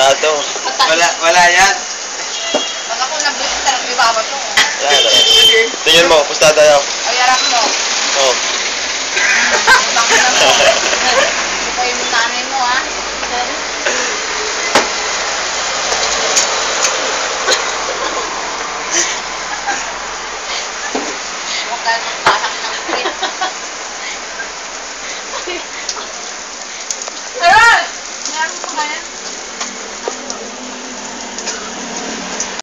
Sigurado. Wala yan. Pag ako nablis, talagang ibaba to. Wala. Tingnan mo, pusta tayo. Ay, harap mo. Oh. Bakit na mo? Hindi pa yung nanay mo, ha? Huwag ka